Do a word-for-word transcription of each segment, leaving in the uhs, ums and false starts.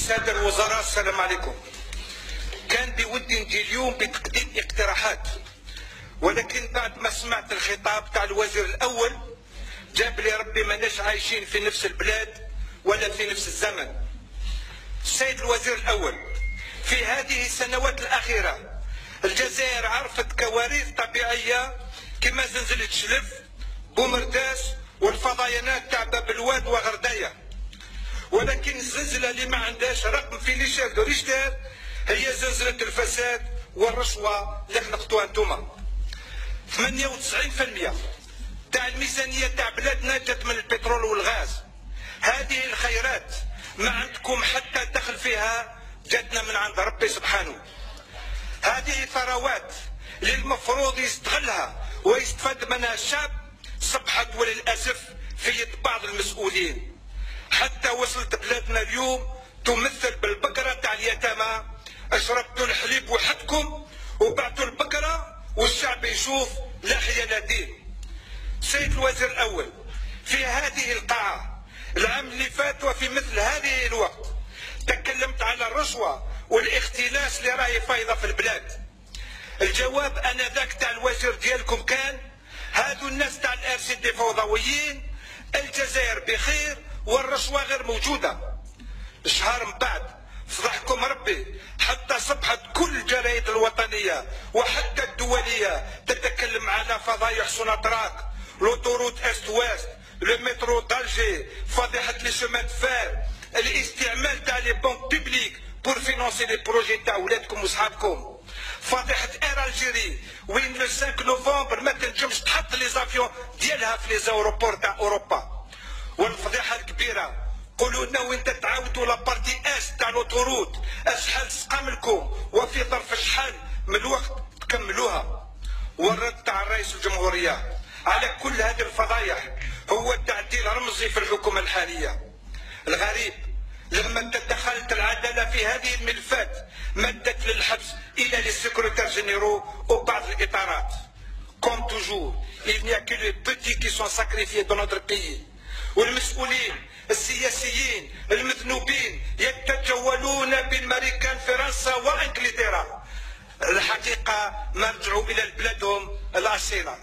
سادة الوزراء السلام عليكم. كان بودي نجي اليوم بتقديم اقتراحات، ولكن بعد ما سمعت الخطاب تاع الوزير الاول جاب لي ربي ماناش عايشين في نفس البلاد ولا في نفس الزمن. السيد الوزير الاول، في هذه السنوات الاخيره الجزائر عرفت كوارث طبيعيه كما زلزله شلف، بومرداس، والفضيانات تاع باب الواد وغردايه. ولكن الزلزله اللي ما عندهاش رقم في ليشيل دو ريشتر هي زلزله الفساد والرشوه اللي خلقتوها انتوما. ثمانية وتسعين بالمئة تاع الميزانيه تاع بلادنا جات من البترول والغاز. هذه الخيرات ما عندكم حتى دخل فيها، جاتنا من عند ربي سبحانه. هذه ثروات اللي المفروض يستغلها ويستفاد منها الشعب صبحت وللاسف في يد بعض المسؤولين، حتى وصلت بلادنا اليوم تمثل بالبقره تاع اليتامى. اشربتوا الحليب وحدكم وبعتوا البقره والشعب يشوف لا حيل دين. سيد الوزير الاول، في هذه القاعه العام اللي فات وفي مثل هذه الوقت تكلمت على الرشوه والاختلاس اللي راهي فايضه في البلاد. الجواب انذاك تاع الوزير ديالكم كان هادو الناس تاع الار سي دي فوضويين، الجزائر بخير والرشوه غير موجوده. شهر من بعد فضحكم ربي حتى صبحت كل الجرايد الوطنيه وحتى الدوليه تتكلم على فضايح سوناتراك، لوطوروت است واست، لو مترو دالجي، فضيحه لي شومان فار، الاستعمال تاع لي بنك بيبليك بور فينونسي لي بروجي تاع ولادكم وصحابكم، فضيحه اير الجيري وين لو خمسة نوفمبر ما تنجمش تحط لي زافيون ديالها في لي زاوروبور تاع اوروبا. والفضيحه الكبيره قولوا لنا وين تتعاودوا لابارتي اس تاع لوطوروت، اشحال سقام لكم وفي ظرف شحال من الوقت تكملوها. والرد تاع رئيس الجمهوريه على كل هذه الفضايح هو تعديل رمزي في الحكومه الحاليه. الغريب لما تدخلت العداله في هذه الملفات مدت للحبس الى لي سيكوريتير جينيرو وبعض الاطارات. كوم توجور il n'y a que les petits qui sont sacrifiés dans notre pays. والمسؤولين السياسيين المذنوبين يتجولون بالماريكان فرنسا وانجلترا. الحقيقه ما رجعوا الى بلادهم الاصيله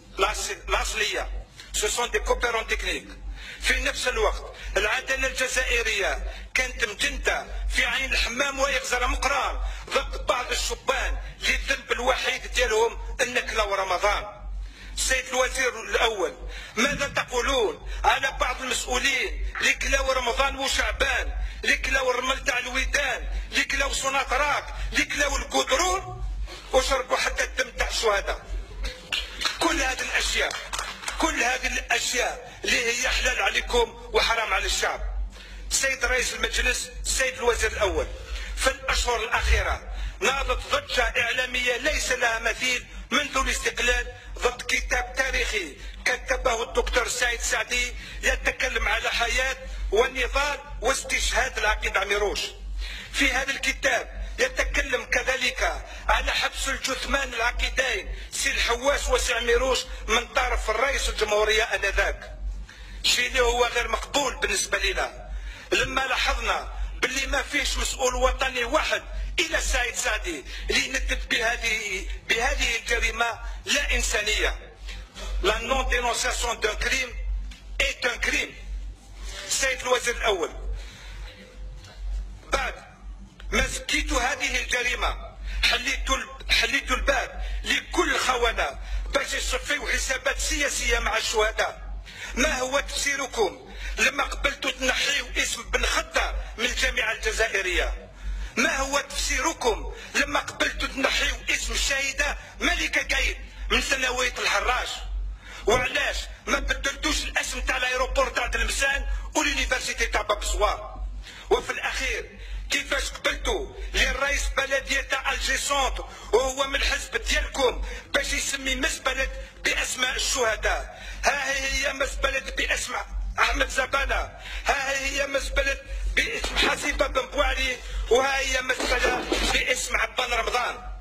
الاصليه. Ce sont des coopérants techniques. في نفس الوقت العداله الجزائريه كانت مجنده في عين الحمام ويغزر مقران ضد بعض الشبان اللي الذنب الوحيد ديالهم النكله ورمضان. السيد الوزير الاول، ماذا تقولون على بعض المسؤولين اللي كلاو رمضان وشعبان، اللي كلاو الرمل تاع الويدان، اللي كلاو سوناتراك، اللي كلاو القدرون وشربوا حتى الدم تاع الشهداء؟ كل هذه الاشياء كل هذه الاشياء اللي هي حلال عليكم وحرام على الشعب. السيد رئيس المجلس، السيد الوزير الاول، في الاشهر الاخيره ناضت ضجه اعلاميه ليس لها مثيل منذ الاستقلال ضد كتاب تاريخي كتبه الدكتور سعيد سعدي يتكلم على حياه ونضال واستشهاد العقيد عميروش. في هذا الكتاب يتكلم كذلك على حبس الجثمان العقيدين سي الحواس وسي عميروش من طرف الرئيس الجمهوريه انذاك. شيء اللي هو غير مقبول بالنسبه لنا لما لاحظنا باللي ما فيش مسؤول وطني واحد الى سعيد سعدي اللي يندد بهذه بهذه الجريمه لا انسانيه. لا نون دينونسياسيون دون كريم ايت ان كريم. السيد الوزير الاول، بعد ما زكيتوا هذه الجريمه حليتوا حليتوا الباب لكل الخونه باش يصفيوا حسابات سياسيه مع الشهداء. ما هو تفسيركم لما قبلتوا تنحيوا اسم بن خدة من الجامعه الجزائريه؟ ما هو تفسيركم لما قبلتوا تنحيوا اسم الشهيده ملكه قايد من ثانويه الحراش؟ وعلاش ما بدلتوش الاسم تاع الايروبور تاع تلمسان واليونيفرسيتي تاع باب الزوار؟ وفي الاخير كيفاش قبلتوا للرئيس بلديه تاع الجي سونتر وهو من الحزب ديالكم باش يسمي مزبله باسماء الشهداء؟ ها هي مزبله باسم احمد زبانه، ها هي مزبله باسم حسيبه بن بوعري، وها هي مزبله باسم عبان رمضان.